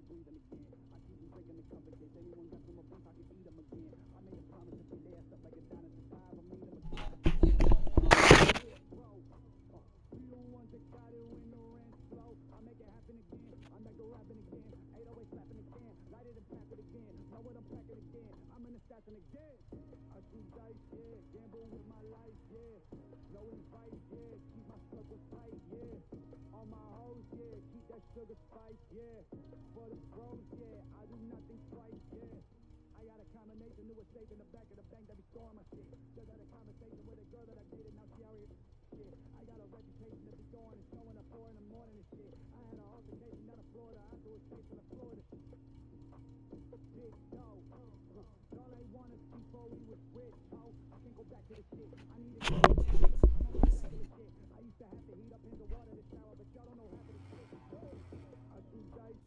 breathe them again. I keep them drinking the comfort case. Anyone got some abuse, I can eat them again. I made a promise to be there, stuff like a dinosaur dive. I made them again. Bro, we the ones that got it when the rent's slow. I make it happen again. I'm back to rapping again. 808 slapping the can. Light it and pack it again. Know what I'm packing again. I'm in the stats again. I shoot dice, yeah. Gamble with my life, yeah. No advice, yeah. Keep my circle tight, yeah. On my hoes, yeah. Keep that sugar spice, yeah. For the bros, yeah. I do nothing twice, yeah. I got a combination, new estate in the back of the bank that be storing my shit. Just had a conversation with a girl that I dated, now she out here shit. I got a reputation to be going and showing up 4 in the morning and shit. I had an altercation down in Florida, I threw a skate from the Florida shit. Big dough, all they want is before we was rich, ho. I can't go back to the shit, I need to go back to the shit. I'm on the regular shit, I used to have to heat up in the water to shower, but y'all don't know half of the shit. I shoot dice.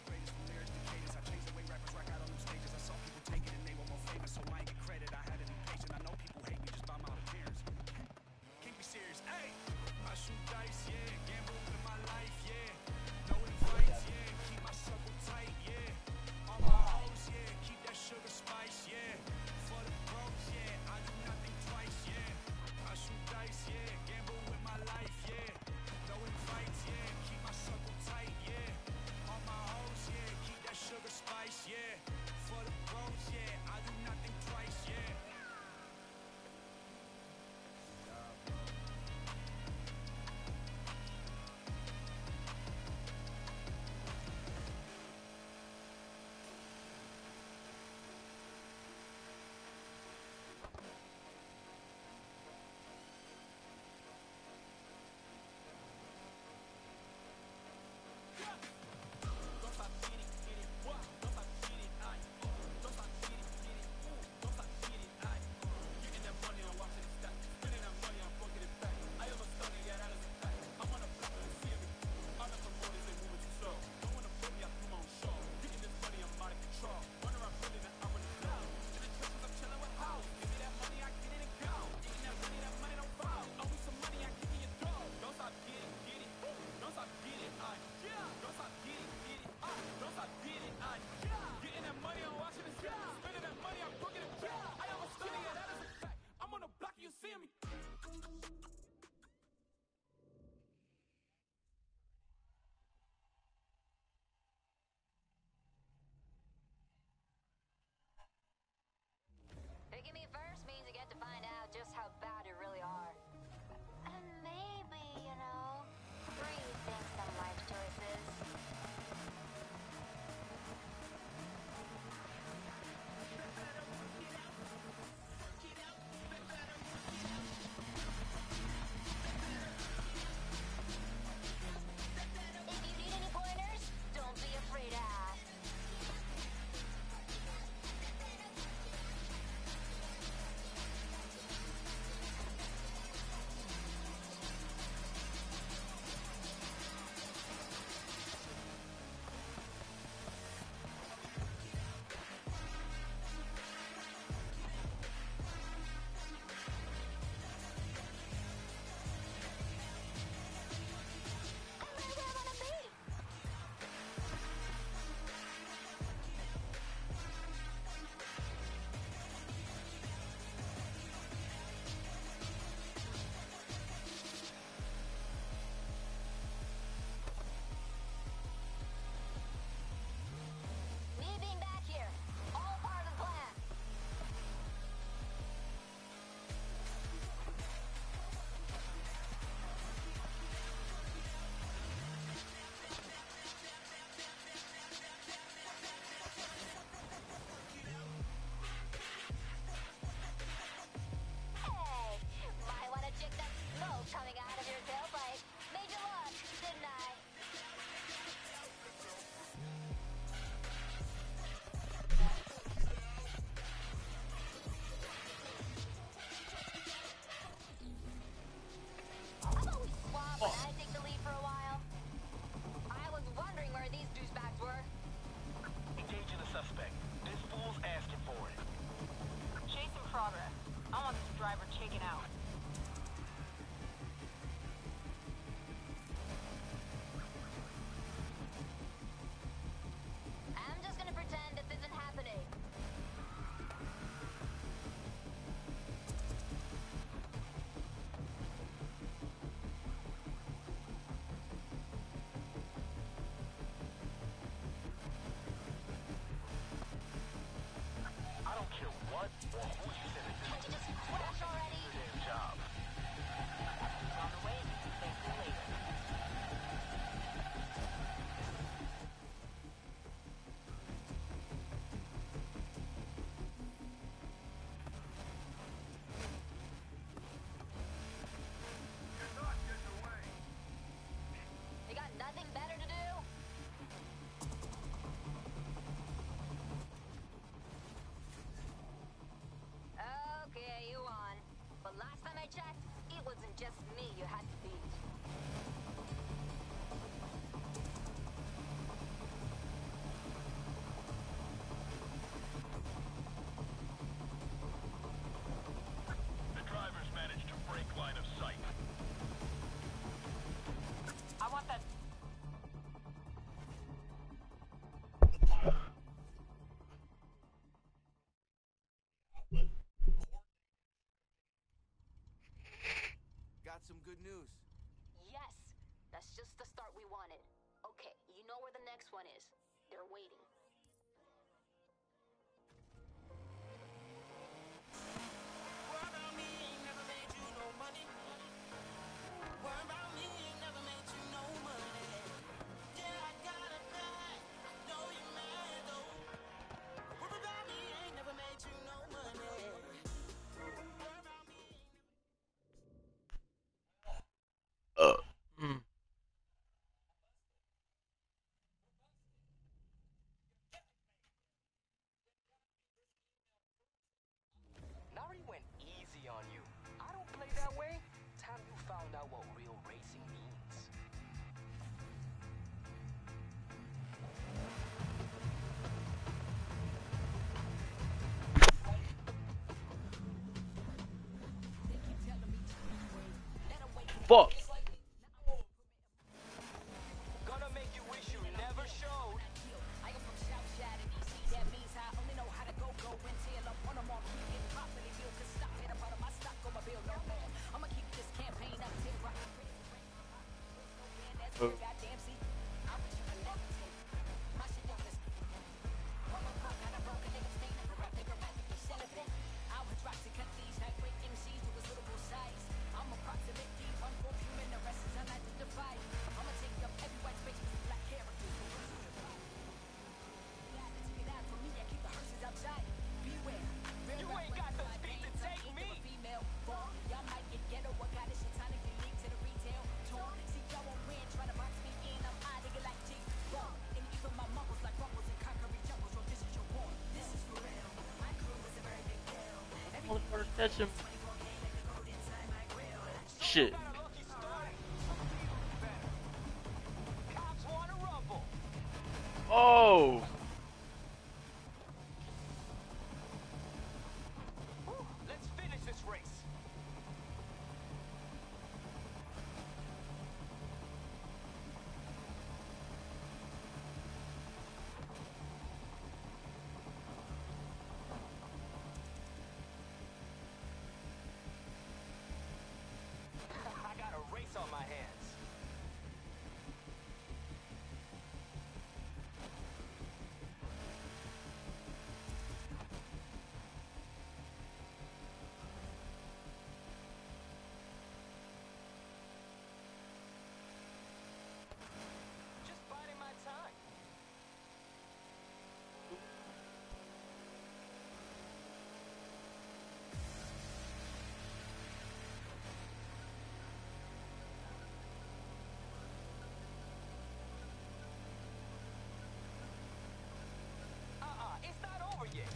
So I ain't get credit, I had it in progress. I want this driver taken out. I'm just gonna pretend this isn't happening. I don't care what or who you send it to. Can't you just crash already? Do your damn job. He's on the way. Thank you later. You're not getting away. You got nothing better to do? Okay, you won. But last time I checked, it wasn't just me you had to beat. The drivers managed to break line of sight. I want that. Got some good news. Yes, that's just the start we wanted. Okay, you know where the next one is. They're waiting. Mm. Nari went easy on you. I don't play that way. Time you found out what real racing means. Fuck. Gonna make you wish you never showed. I am from South Side of DC. That means I only know how to go and tail up on them all. Keep it properly built. Cause stop it. I'm out of my stock on my bill. No man. I'ma keep this campaign up till rock. That's where goddamn see. I wish you could levitate. My shit don't listen. One more pop, got a broken nigga stain up a rap nigga rap nigga celebrate. I was rocks to cut these high great MCs to his little size. I'm approximately one for human, the rest is unidentified. I'ma take up every white space with black characters. Take it out for me, I keep the hearses outside. Beware. You ain't got the speed to take me. Female form. Y'all might get ghetto. I got it shitonically linked to the retail torn. See, y'all won't win. Try to box me in. I'm out of like G. Bomb. And even my muscles like ruffles and concrete juggles. So this is your war. This is for real. My crew is a very big deal. Motherfucker, catch him. Shit. Got a lucky start. Better. Cops wanna rumble. Oh. Whew, let's finish this race. I got a race on my hands. Just biding my time. It's not over yet.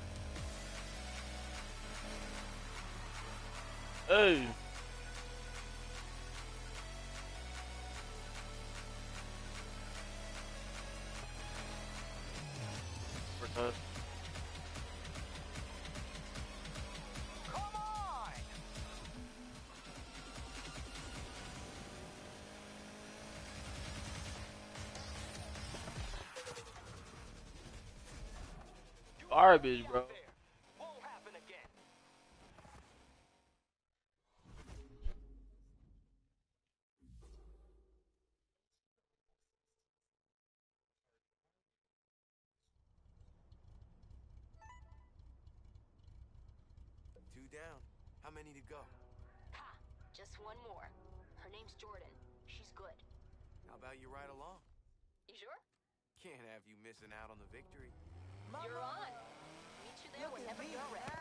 Hey. Car garbage, bro. Won't happen again. Two down. How many to go? Ha! Just one more. Her name's Jordan. She's good. How about you ride along? You sure? Can't have you missing out on the victory. You're on. Meet you there whenever you're ready.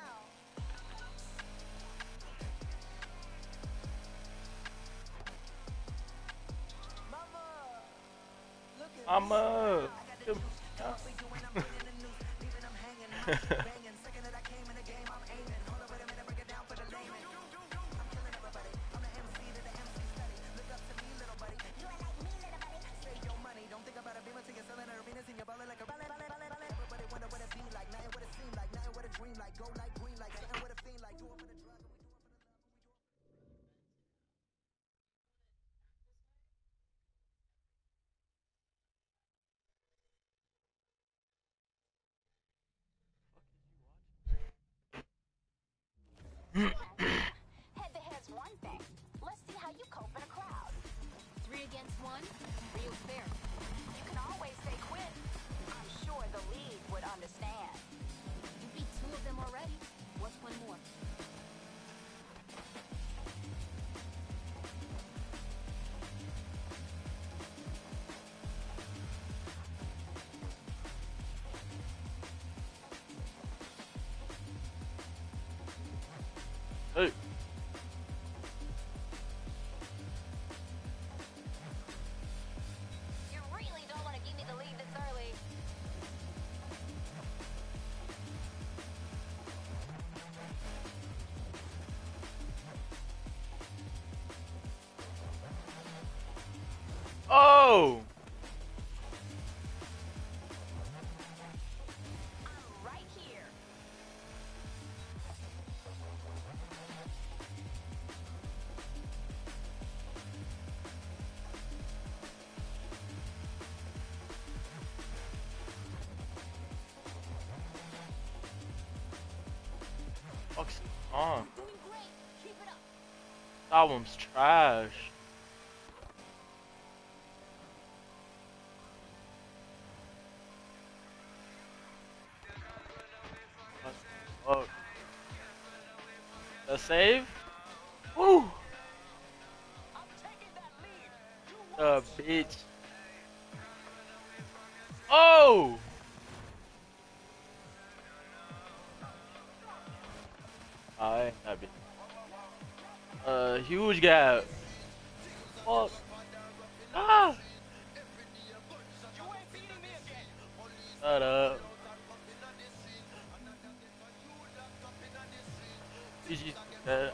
I'm Head-to-head's one thing. Let's see how you cope in a crowd. 3 against 1? Real fair. You can always say quit. I'm sure the league would understand. You beat 2 of them already. What's one more? Hey. You really don't want to give me the lead this early. Oh! I'm right here. Fuck's on? Doing great. Keep it up. This album's trash. Oh. The save? Woo! I'm taking that lead. You The bitch. Oh! I ain't that bitch. Huge gap. Fuck. Ah! You ain't beating me again. Shut up. GG. That.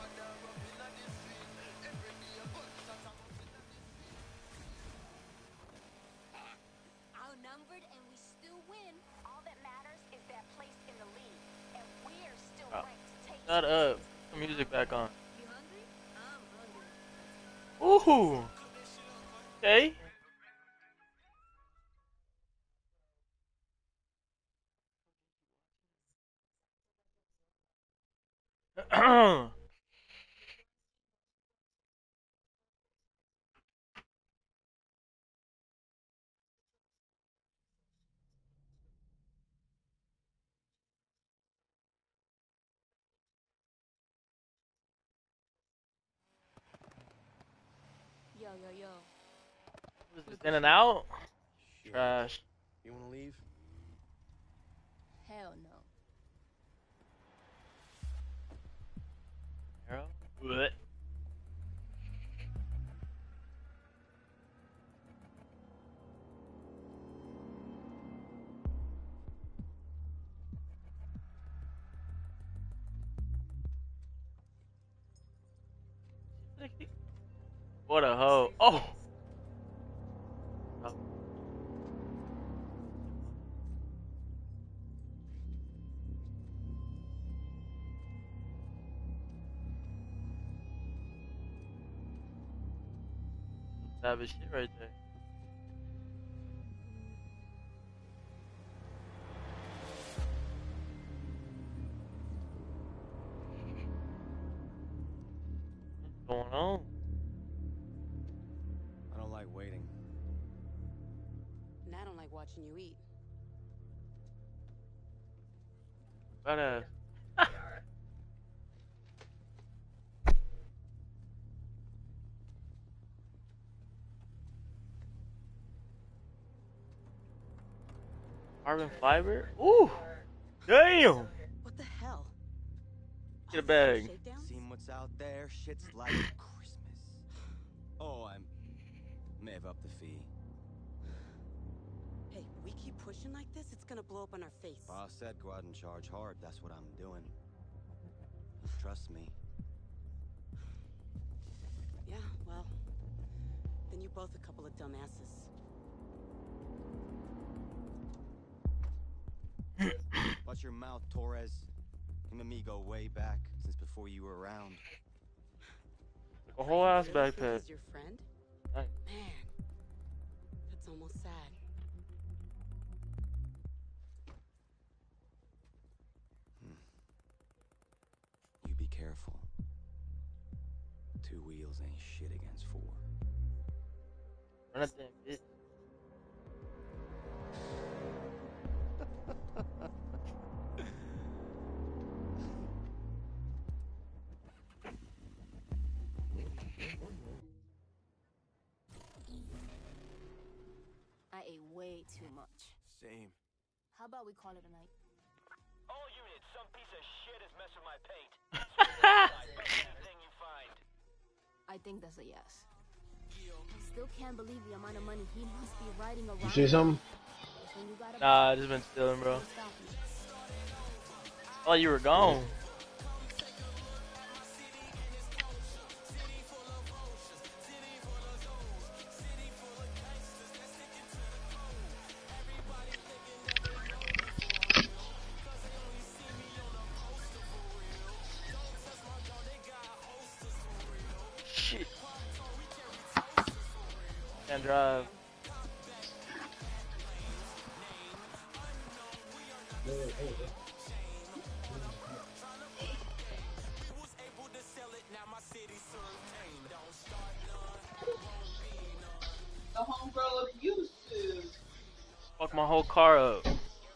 Outnumbered and we still win. All that matters is that place in the league. And we're still Oh. ranked to take Shut up. Put the music back on. You hungry? I'm hungry. Ooh. Okay. Yo, yo, yo. Was this in and out? Sure. Trash. You wanna leave? Hell no. Arrow? What? What a hoe. Oh! Savage shit right there. going on? I don't like waiting. And I don't like watching you eat. But carbon fiber? Ooh! Damn! What the hell? Get a bag. Shakedowns? Seen what's out there? Shit's like Christmas. Oh, I may have upped the fee. Hey, we keep pushing like this, it's gonna blow up on our face. Boss said go out and charge hard. That's what I'm doing. Trust me. Yeah, well, then you're both a couple of dumbasses. Watch your mouth, Torres. Him and me go way back, since before you were around. A whole ass Really think backpack. he's your friend? Nice. Man, that's almost sad. You be careful. 2 wheels ain't shit against 4. Run that damn bitch. I ate way too much. Same. How about we call it a night? All units, some piece of shit has messed with my paint. Anything you find. I think that's a yes. I still can't believe the amount of money he must be riding around. You see something? Because when you got a Nah, I just been stealing, bro. don't stop me. Oh, you were gone. Shit. Can't drive. The homegirl used to. Fuck my whole car up.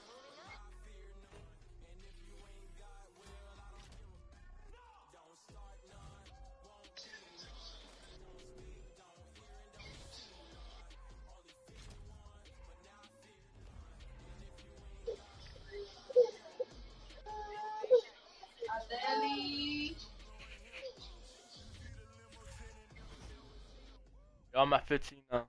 Adeli. Yo, I'm at 15 now.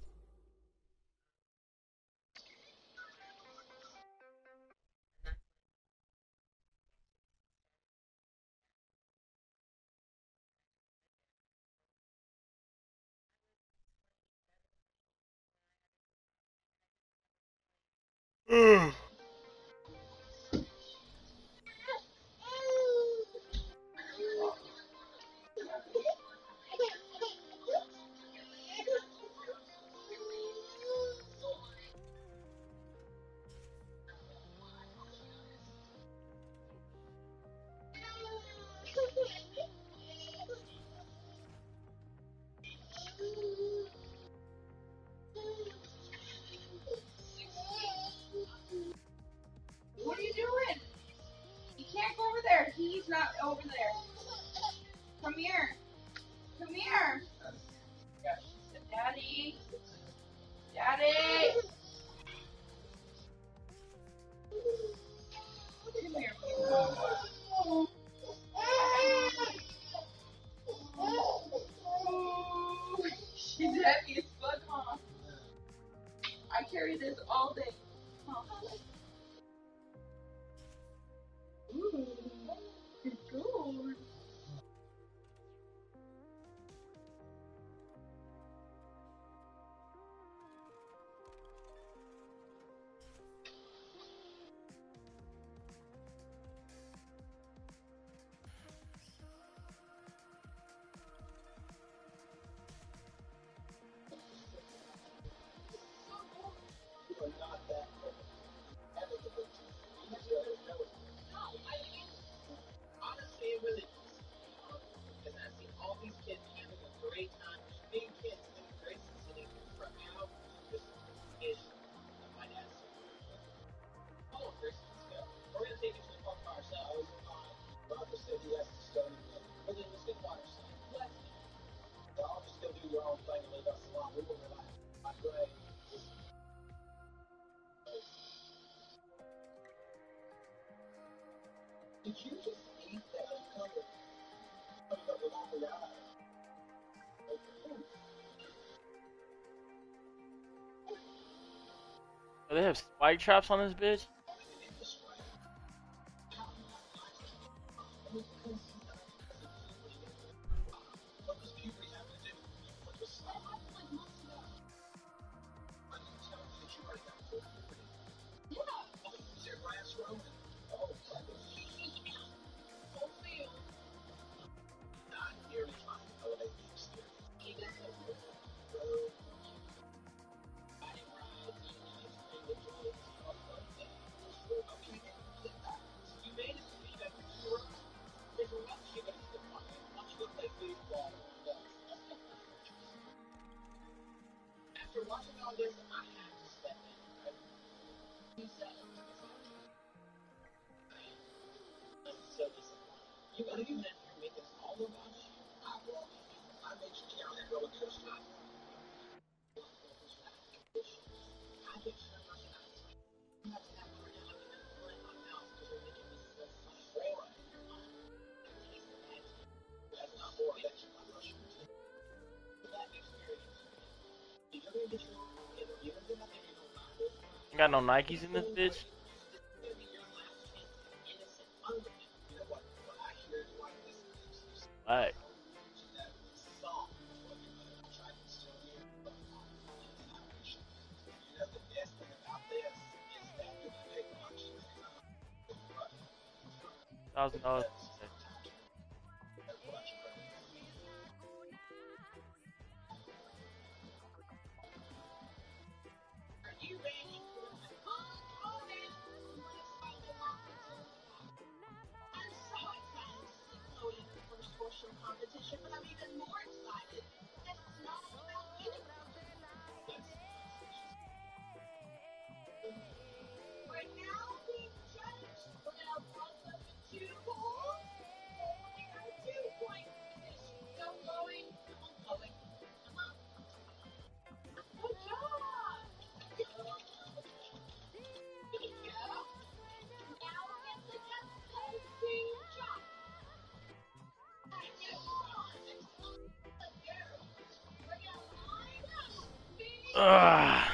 What are you doing? You can't go over there. He's not over there. Come here. Come here. Daddy. Daddy. Come here. She's heavy as fuck, huh? I carry this all day. Huh? Ooh, it's good. Oh, they have spike traps on this bitch? Ain't got no Nikes in this bitch? Like, $1,000. Ugh.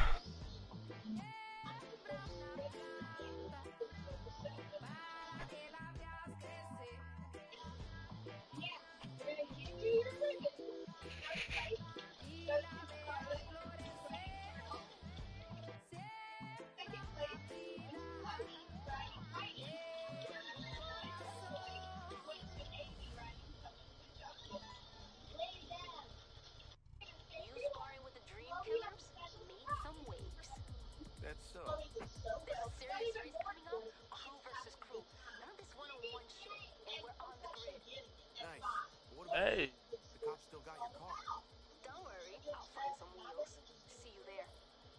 You sparring with the dream killers made some waves. That's so. There's a serious race coming up, crew versus crew. None of this one-on-one shit, and we're on the grid. Nice. What about Hey, the cops still got your car? Don't worry, I'll find some wheels. See you there.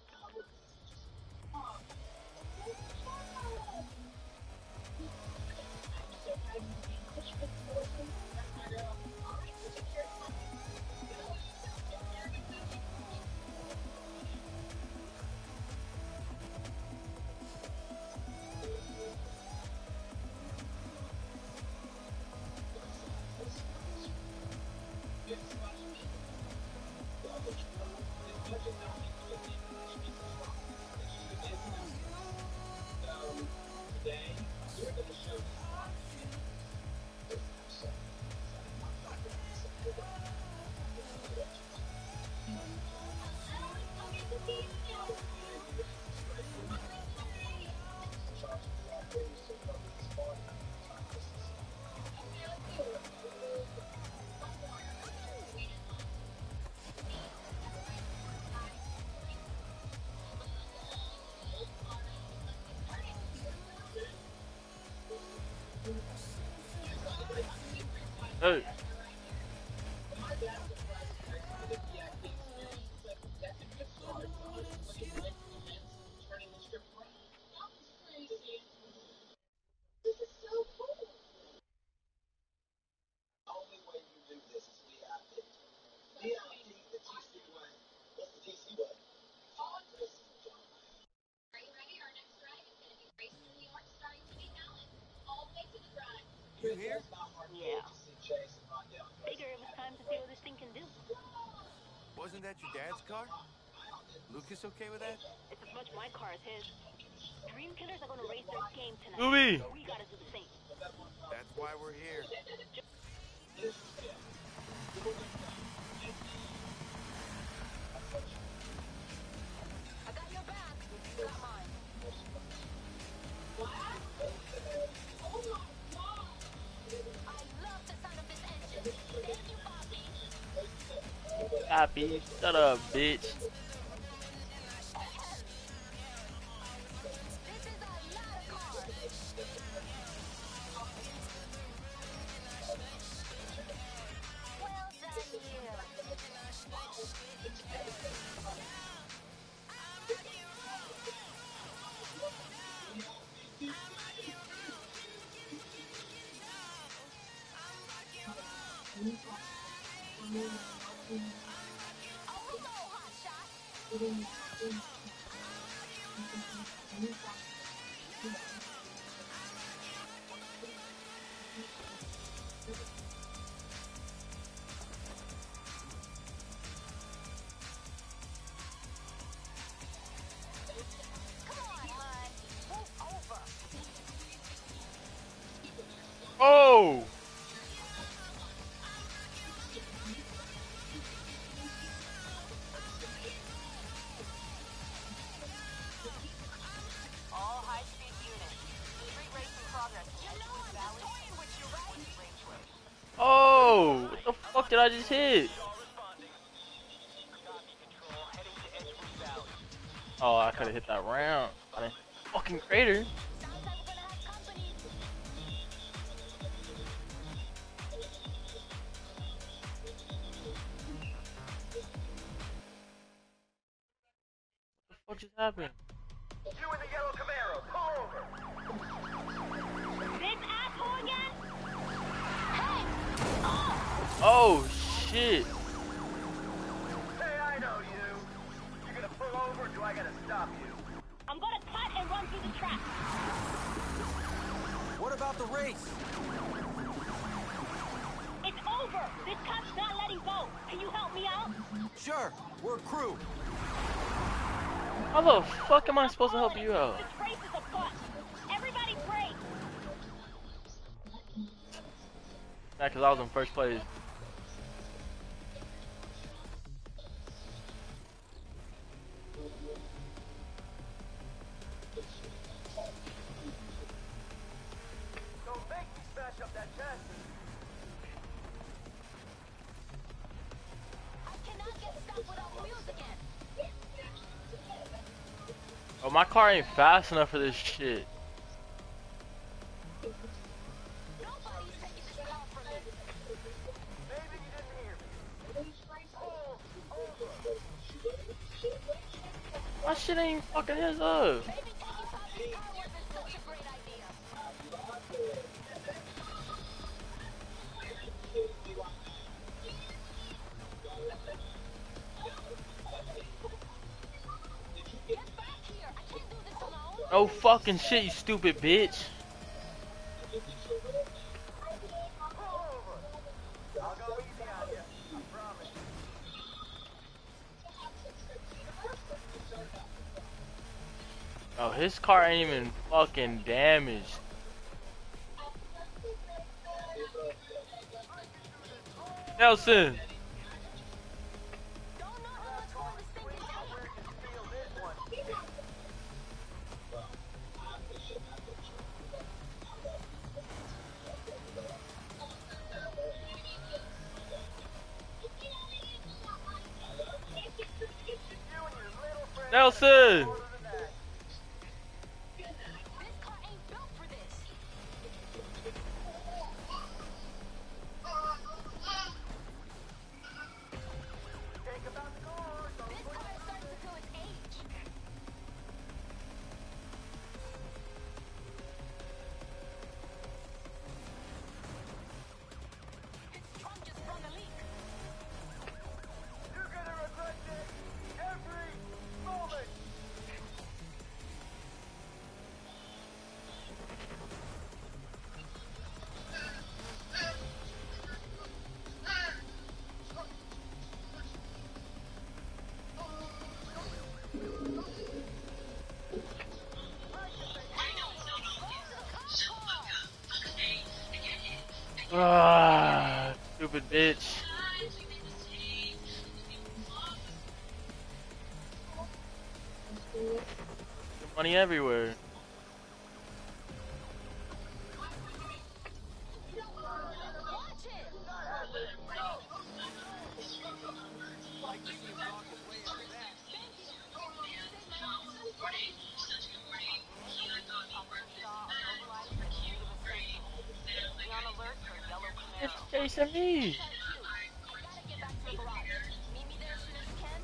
hey. Are you ready? Our next ride is going to be racing New York, starring Jimmy Fallon. All the way to the drive. Wasn't that your dad's car? Lucas okay with that? It's as much my car as his. Dream Killers are gonna raise their game tonight. Louis. We gotta do the same. That's why we're here. I got your back. You got mine. I love the sound of this engine. Thank you, Bobby. Happy. Shut up, bitch. This is a lot of cars. Well done, you. Oh, hello, hotshot. Come on, bud. Move over. Oh! All high-speed units. Street race in progress. You know I'm just toying with you, right? Range race. Oh! What the fuck did I just hit? All responding. Copy control, heading to Edgewood Valley. Oh, I could have hit that round. I didn't fucking crater. Sounds like we're gonna have company. What just happened? You in the yellow Camaro, pull over. This asshole again? Hey! Oh! Oh shit! Hey, I know you. You gonna pull over or do I gotta stop you? I'm gonna cut and run through the trap. What about the race? It's over. This cop's not letting go. Can you help me out? Sure, we're a crew. How the fuck am I supposed to help you out? This race is a bust. Everybody break. Yeah, cause I was in first place. Don't make me smash up that chassis. I cannot get stuck without wheels again. Oh, my car ain't fast enough for this shit. Nobody's taking this car from me. Maybe you didn't hear me. Pull over. My shit ain't fucking his up. Maybe taking Bobby's car wasn't such a great idea. Get back here. I can't do this alone. No fucking shit, you stupid bitch. Pull over. I'll go easy on you. I promise. Oh, his car ain't even fucking damaged. Nelson! Don't know how much more this thing can take. Feel this one. Nelson! This car ain't built for this. Think about the car. This car is starting to feel its age. Its trunk just sprung a leak. You're gonna regret this every moment. Ah, stupid bitch. Get money everywhere. Watch it! Like to see him talk his way out of that. Officer Shaw, mobilized at native essential. Be on alert for a yellow It's Camaro. chasing me. SRQ, gotta get back to the garage. Meet me there as soon as you can.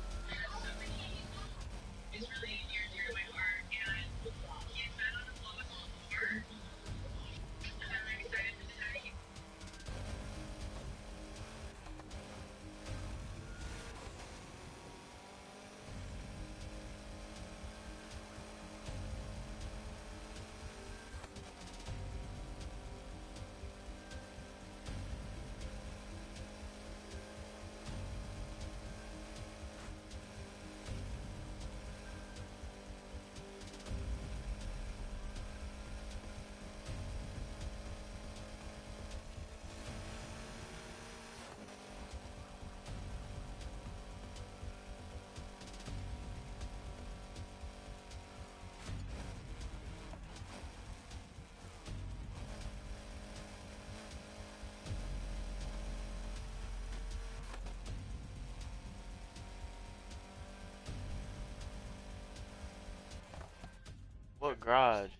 What garage?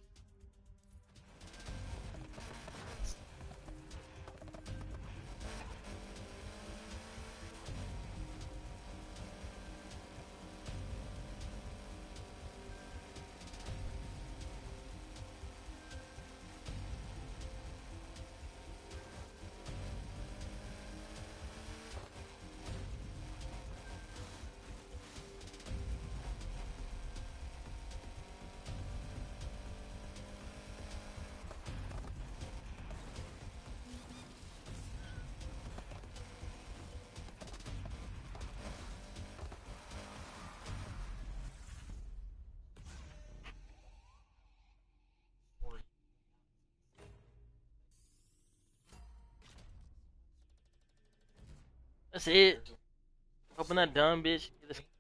That's it. Open that dumb bitch. Get this-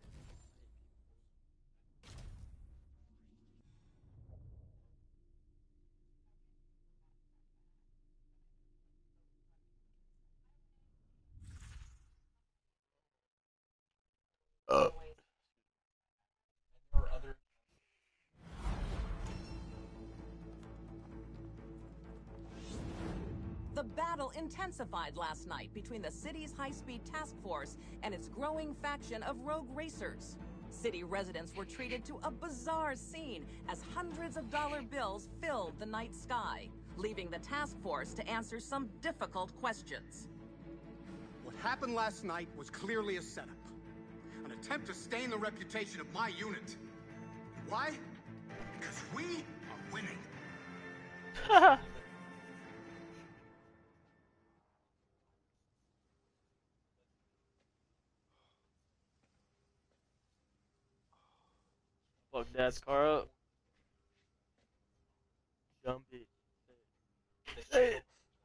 The battle intensified last night between the city's high-speed task force and its growing faction of rogue racers. City residents were treated to a bizarre scene as hundreds of dollar bills filled the night sky, leaving the task force to answer some difficult questions. What happened last night was clearly a setup. An attempt to stain the reputation of my unit. Why? Because we are winning. Fuck dad's car up. Dumb bitch. Hey.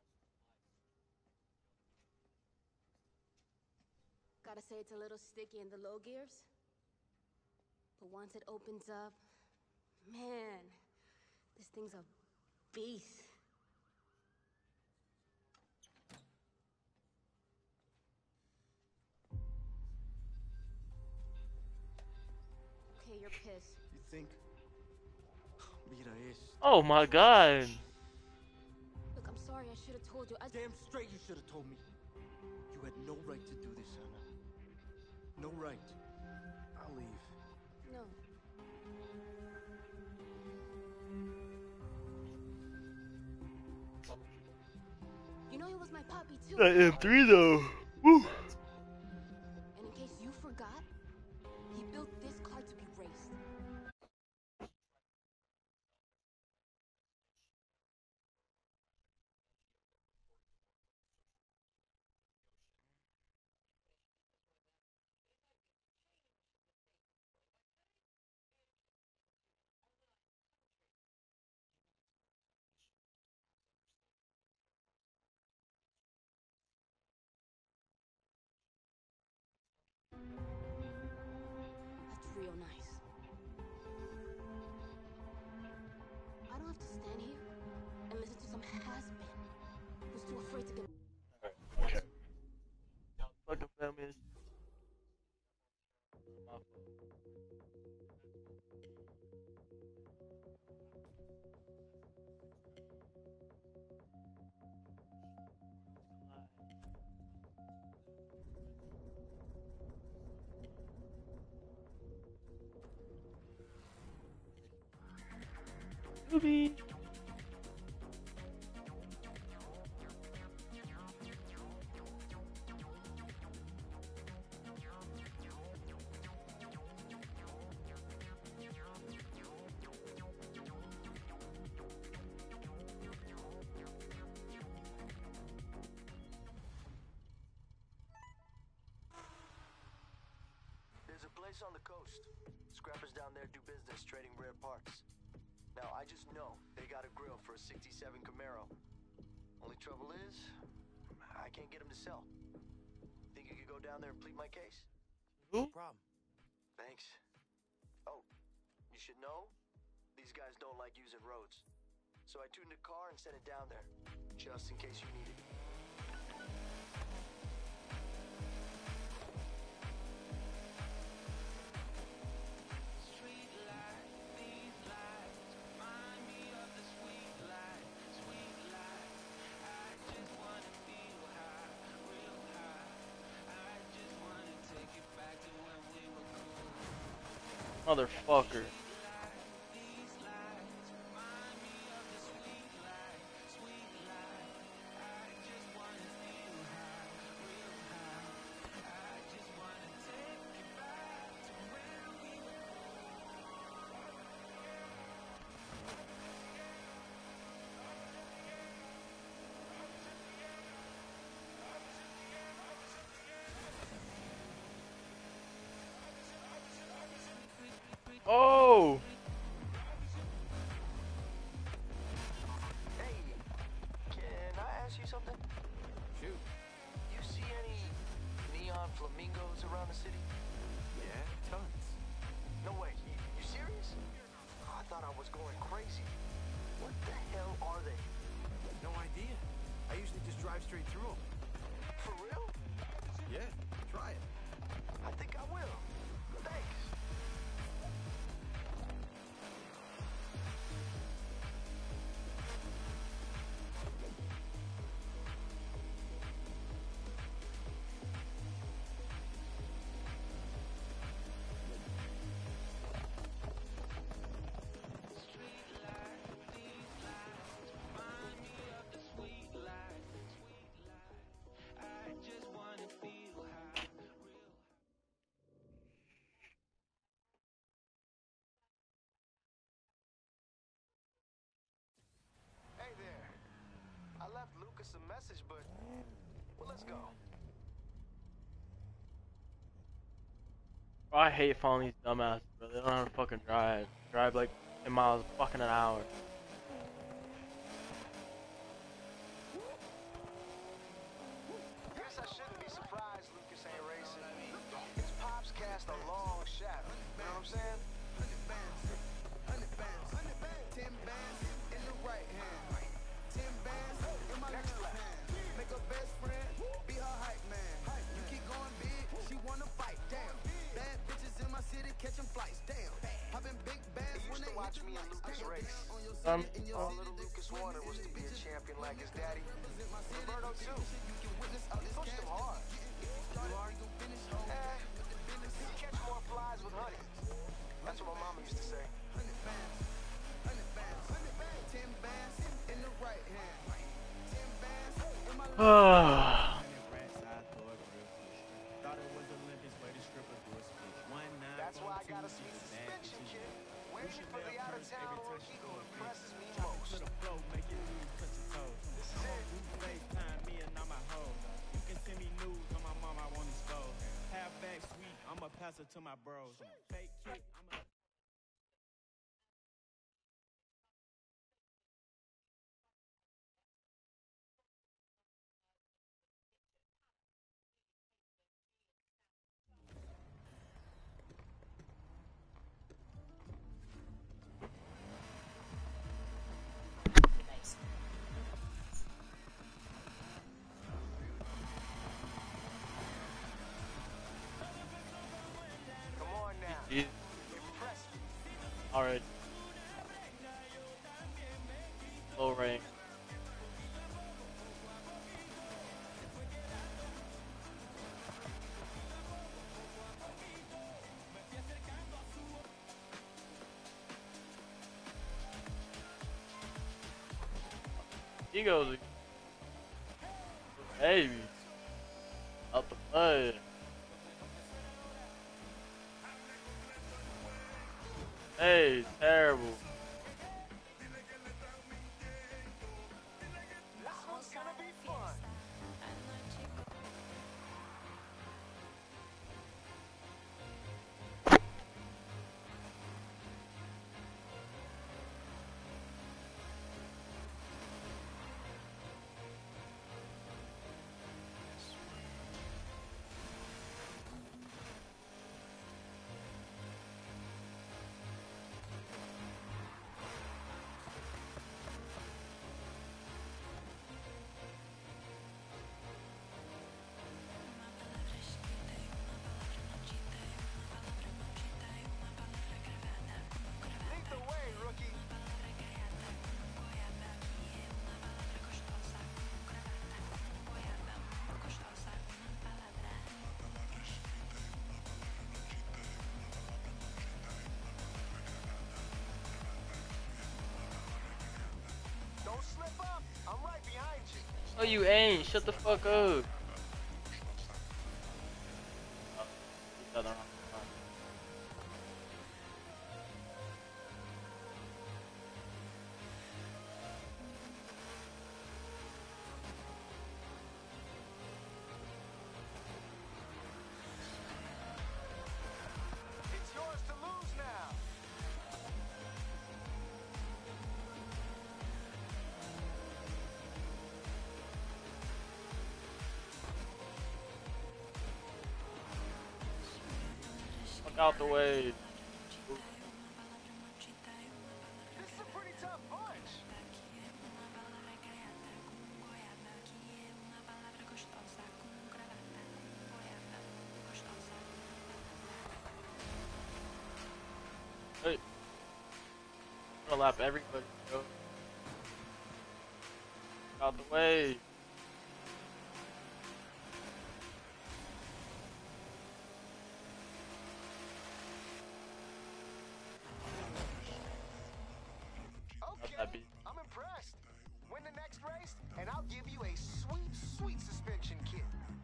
Gotta say it's a little sticky in the low gears. But once it opens up, man, this thing's a beast. Okay, you're pissed. You think? Mira es. Oh my god. Look, I'm sorry, I should have told you. Damn straight you should have told me. You had no right to do this, Anna. No right. I'll leave. No. You know he was my puppy too. That M3 though. Woo. And in case you forgot, he built this car to be raced. Let me. Movie. There's a place on the coast. Scrappers down there do business trading rare parts. Now, I just know they got a grill for a 67 Camaro. Only trouble is, I can't get them to sell. Think you could go down there and plead my case? Who? No problem. Thanks. Oh, you should know, these guys don't like using roads. So I tuned a car and sent it down there, just in case you need it. Motherfucker. Oh! Hey, can I ask you something? Shoot. You see any neon flamingos around the city? Yeah, tons. No way. You serious? I thought I was going crazy. What the hell are they? No idea. I usually just drive straight through them. For real? Yeah, try it. I think I will. Thanks. Hey there. I left Lucas a message, but well, let's go. I hate following these dumbasses, bro. They don't know how to fucking drive. Drive like 10 miles fucking an hour. Guess I shouldn't be surprised Lucas ain't racing. His pops cast a long shadow. You know what I'm saying? 100 bands, 10 bands in the right hand, 10 bands in my Next left left. hand. Make her best friend, be her hype man. You keep going big, she wanna fight. Damn, bad bitches in my city catching flights. Damn, popping big bands He when used they to watch hit the me and lights. Lucas Damn, race. on your Um, city, in your All city, little they Lucas swing wanted it was in to the be a bitches. champion like his daddy. Represent my city, Roberto you too. can witness all He this pushed cash. him hard. You are gonna finish home with the business. You catch more flies with honey. That's what my mama used to say. 100 bands, 10 bands in the right hand, 10 bands in my left Ah. That's why I got a sweet suspension, kid. Waiting for the out-of-town rookie who impresses me most. This is it. I'ma pass it to my bros. Fake kick, I'ma He goes, baby, out the mud. Hey, terrible. This one's gonna be fun. Lead the way, rookie. Don't slip up. I'm right behind you. Oh, you ain't. Shut the fuck up. It's yours to lose now. Fuck out the way. This is a pretty tough punch. Hey. I'm gonna lap everybody, bro. Out the way. Okay, I'm impressed. Win the next race, and I'll give you a sweet, sweet suspension kit.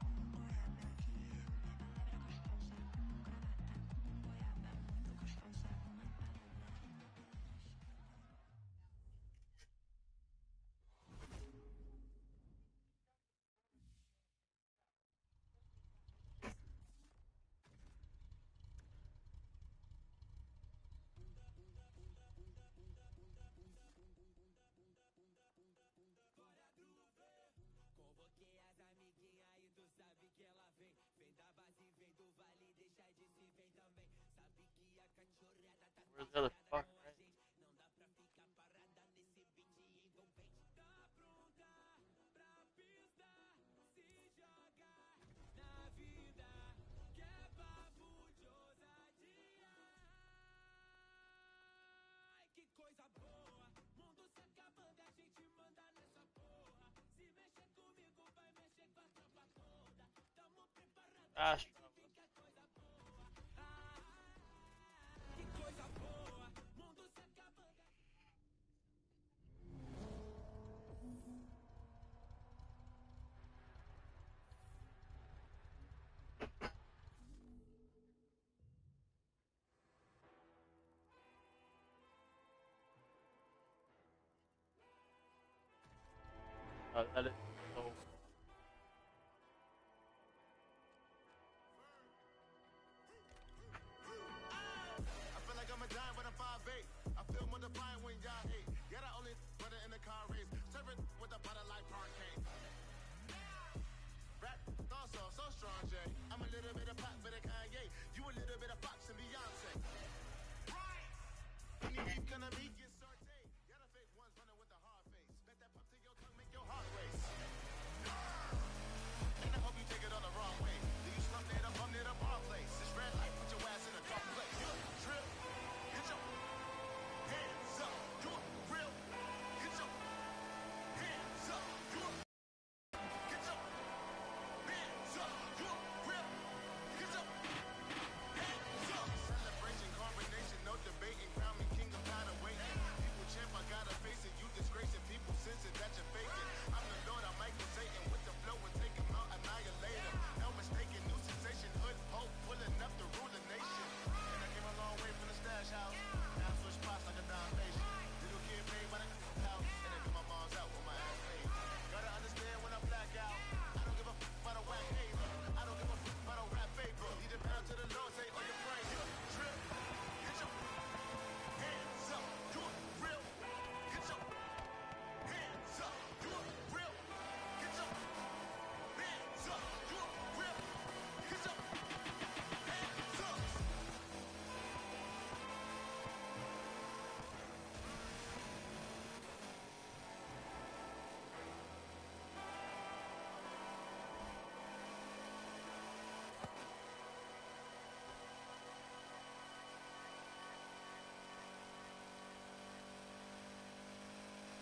Where's the other fuck? Gosh. That is so. I feel like I'm a giant when I'm 5'8". I feel more defiant when y'all hate. Yeah, the only brother in the car race. Serve it with a butter like parquet. Rap, also, so strong, Jay. I'm a little bit of pop, bit of Kanye. You a little bit of Fox and Beyonce. Right! Any beef gonna be get sauteed. Yeah, the fake ones running with a hard face. Bet that pop to your tongue, make your heart race. And I hope you take it on the wrong way. Do you slump near the bum near the bar place? It's red light, put your ass in a dark place. Trip, get your hands up. You a real, get your hands up. You a get your hands up. You a real, get your hands up. Celebration, combination, no debating. Crown me king of power waiting.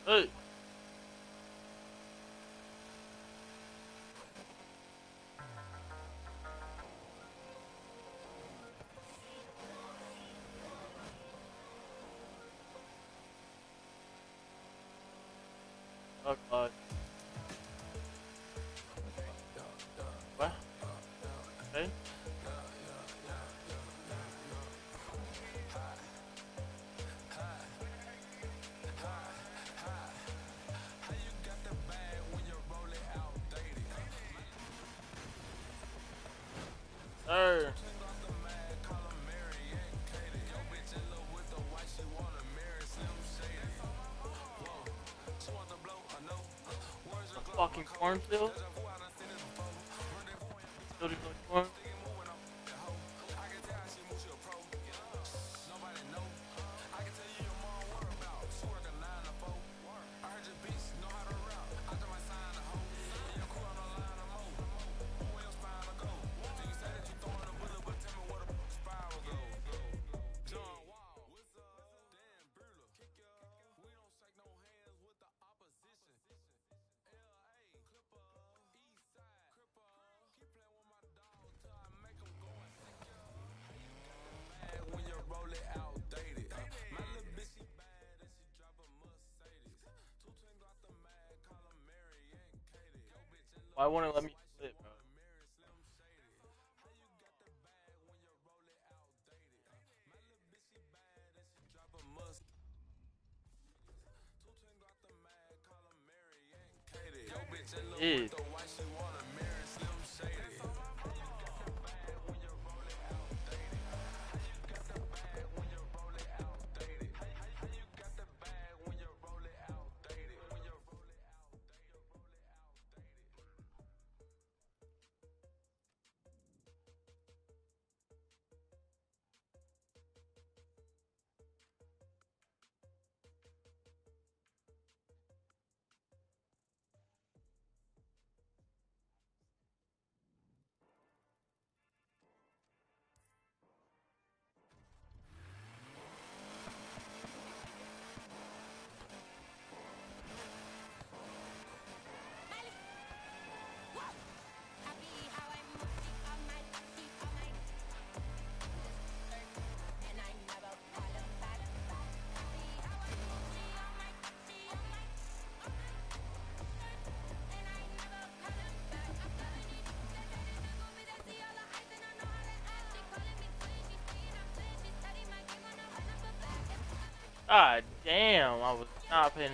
Hey. Oh God. What? Okay. Sir. A fucking cornfield? Field of corn? Why won't it let me split, bro? Is. God damn, I was not paying.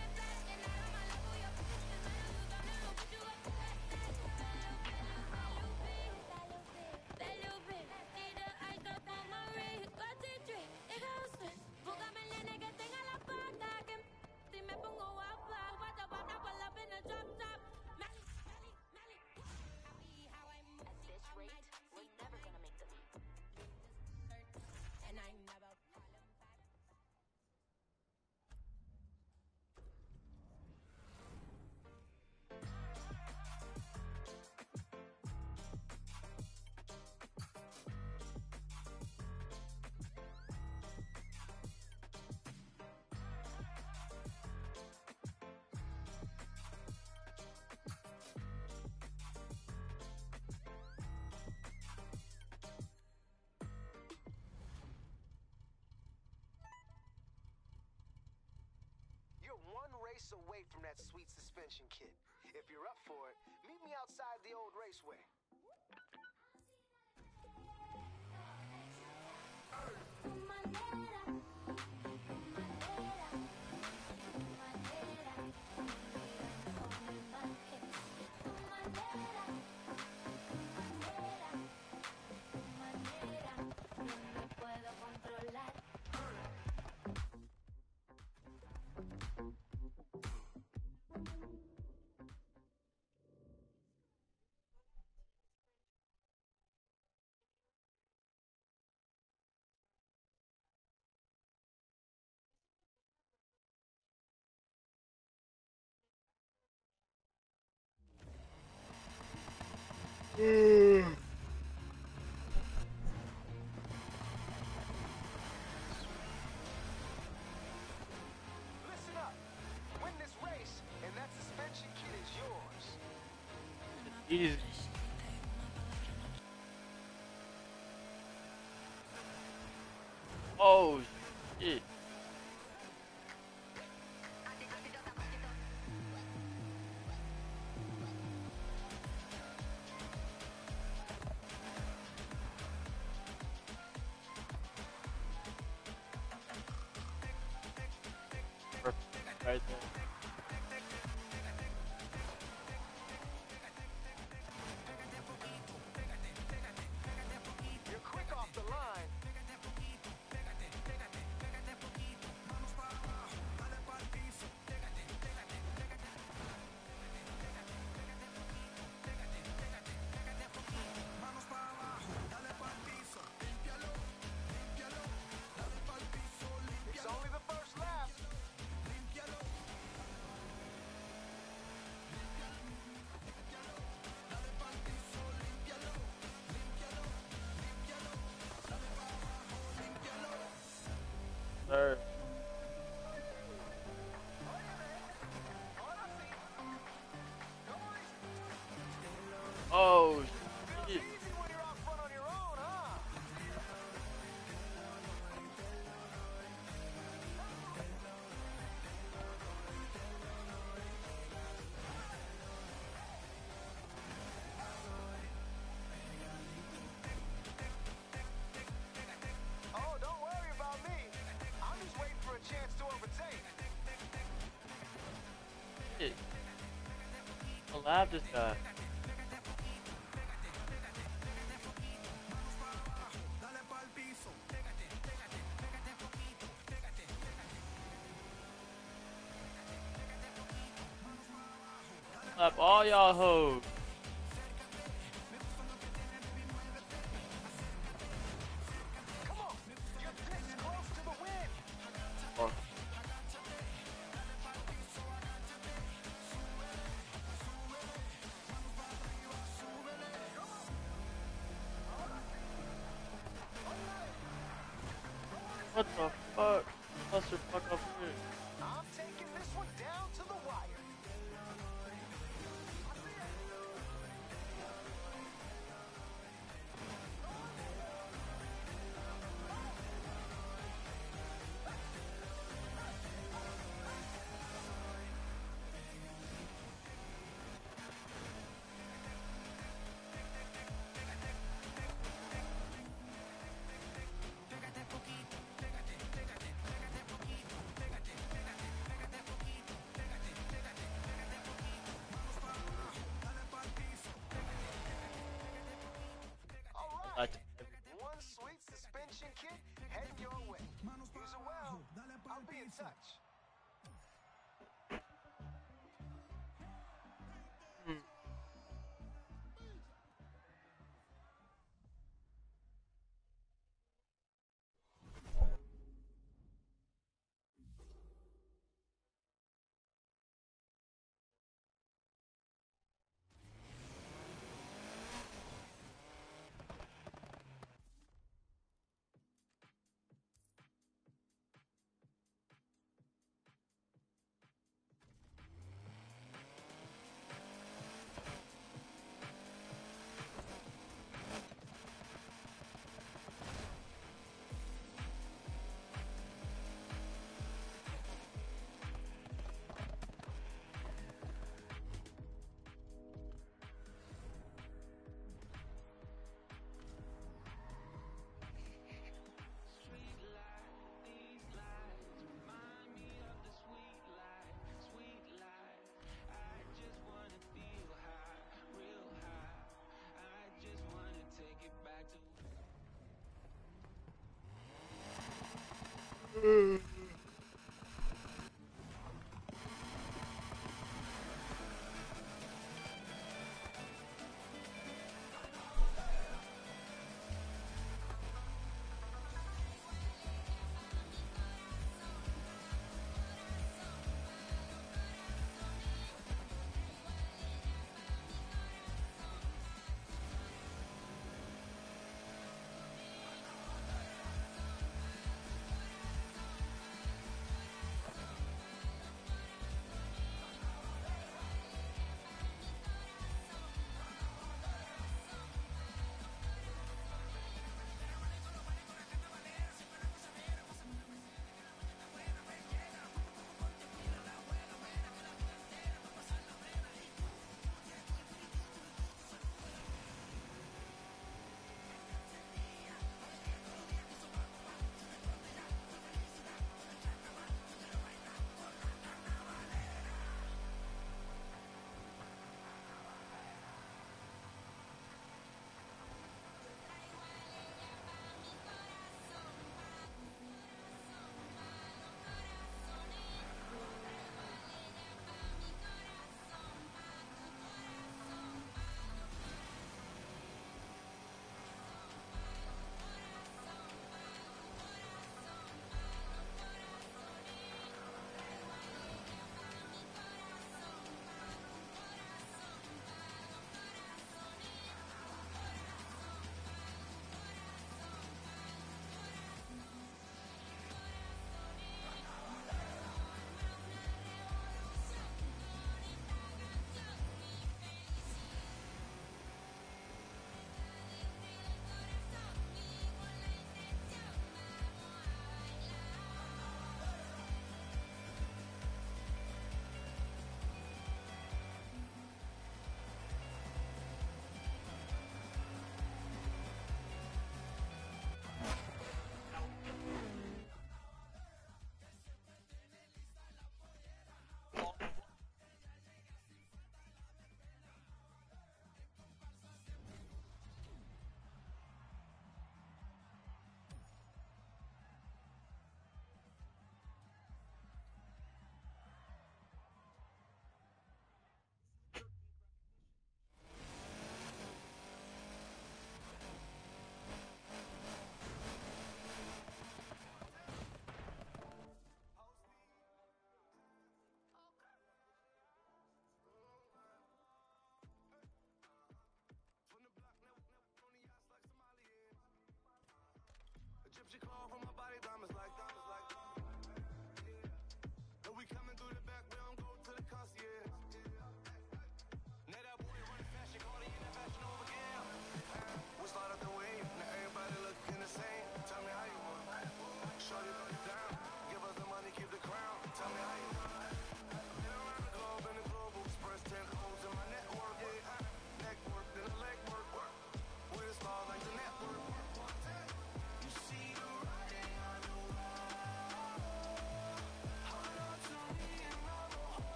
You're one race away from that sweet suspension kit. If you're up for it, meet me outside the old raceway. Easy. Oh shit. Right there. You're quick off the line. It's only the first lap. Sir. Oh shit. Easy when you're out front on your own, huh? Oh, don't worry about me. I'm just waiting for a chance to overtake. Shit. I'll lab this guy. Lap all y'all hoes. Come on, you're this close to the win. Fuck. What the fuck? Cluster fuck up here. I'm taking this one down to the wire. All right, one sweet suspension kit heading your way. Use it well. I'll be in touch.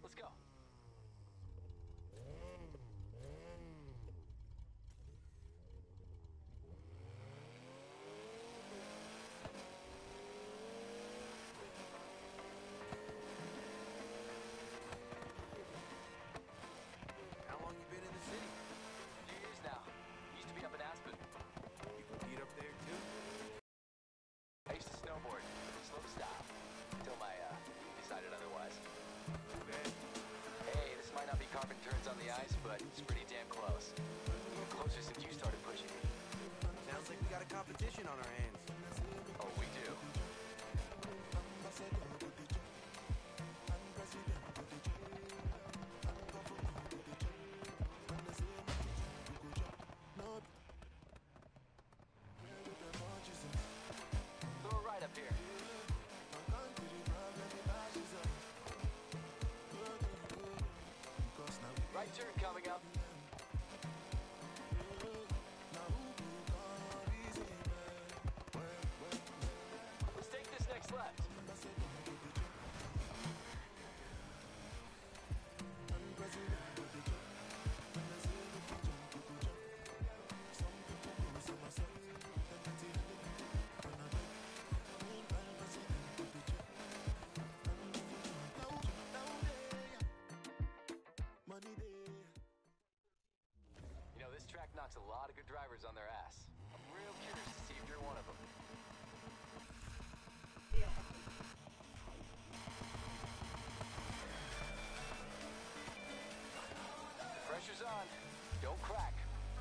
Let's go. How long you been in the city? A few years now. Used to be up in Aspen. You compete up there too? I used to snowboard, slope style, until my, decided otherwise. Too bad. Hey, this might not be carving turns on the ice, but it's pretty damn close. Even closer since you started pushing me. Sounds like we got a competition on our hands. Oh, we do. Throw a right up here. Right turn coming up. Let's take this next left. You know, this track knocks a lot of good drivers on their ass. I'm real curious to see if you're one of them. Pressure's on. Don't crack.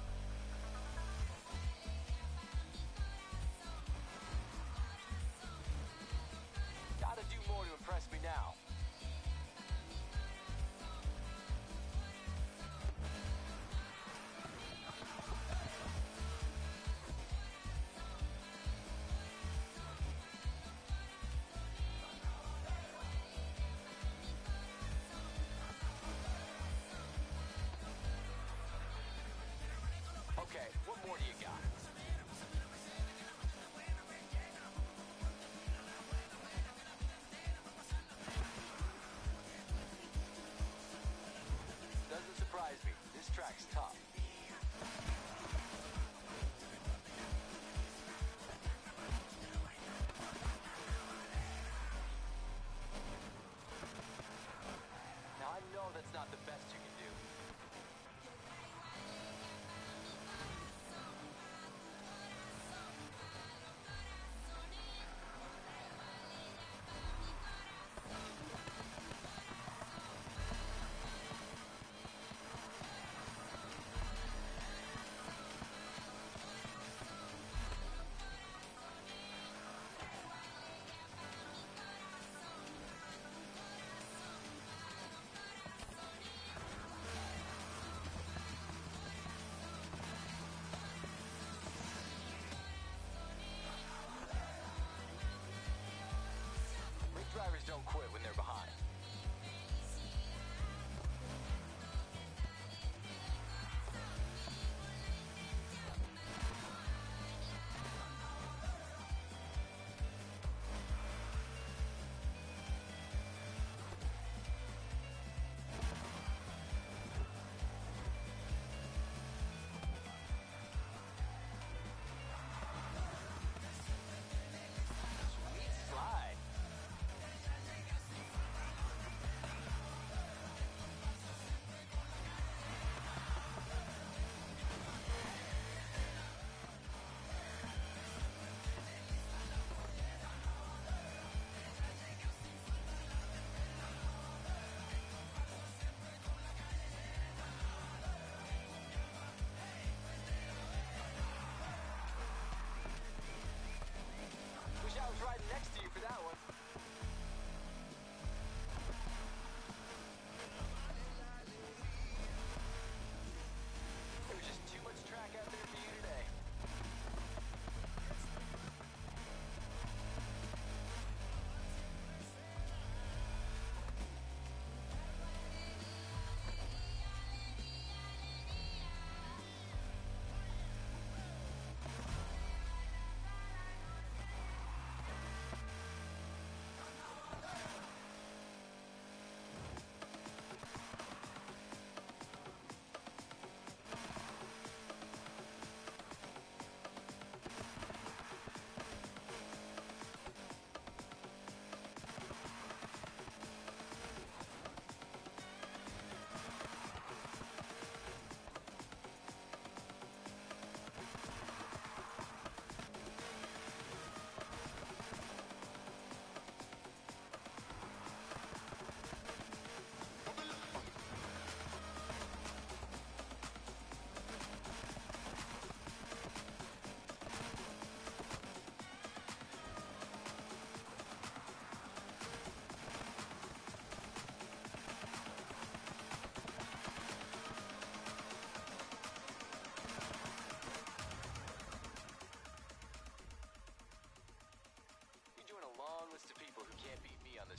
Gotta do more to impress me now. Okay, what more do you got? Doesn't surprise me. This track's tough. Now I know that's not the best you can do.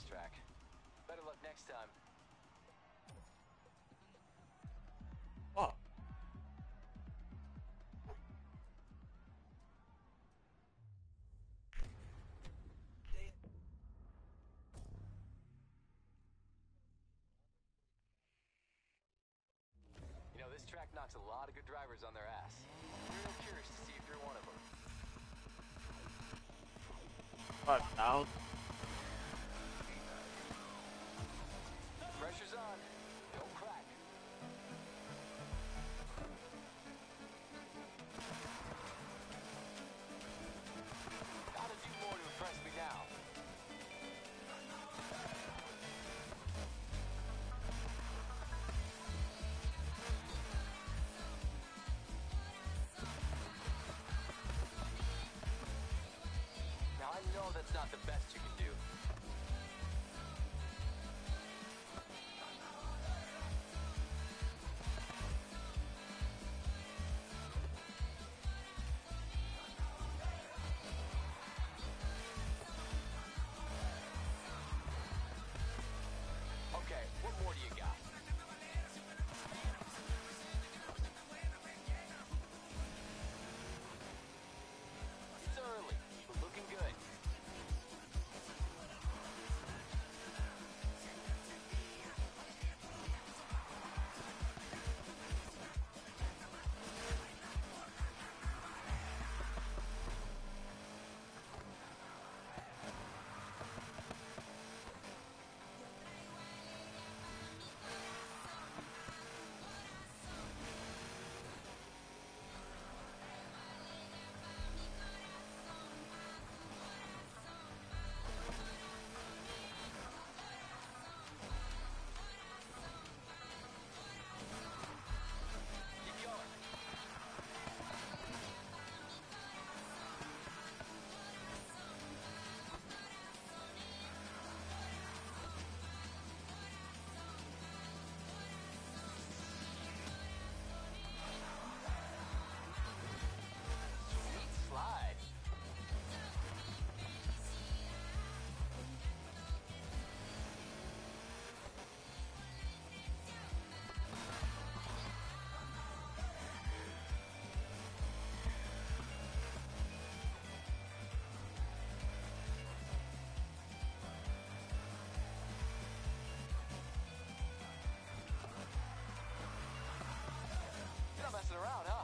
track. Better luck next time. Oh. You know, this track knocks a lot of good drivers on their ass. I'm real curious to see if you're one of them. Fuck, now. Pressure's on. Don't crack. Gotta do more to impress me now. Now I know that's not the best you can do. Okay, what more do you got? It's early, but looking good. Keep going. Sweet slide. You're not messing around, huh?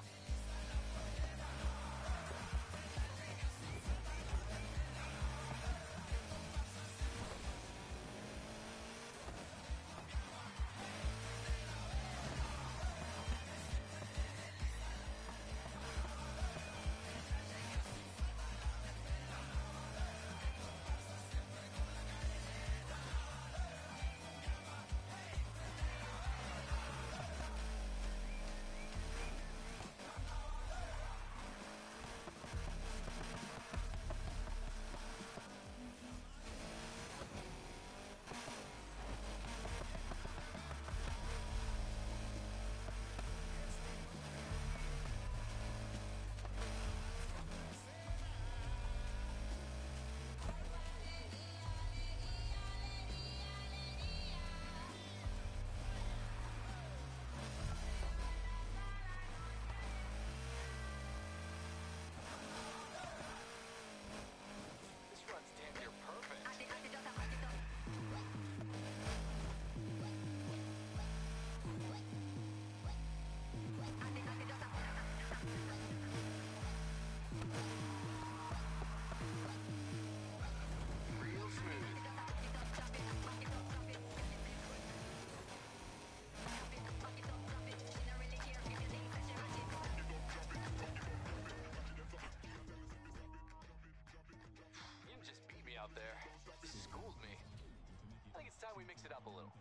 This run's damn near perfect. Real smooth. You just beat me out there. Schooled me. I think it's time we mix it up a little.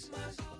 Christmas.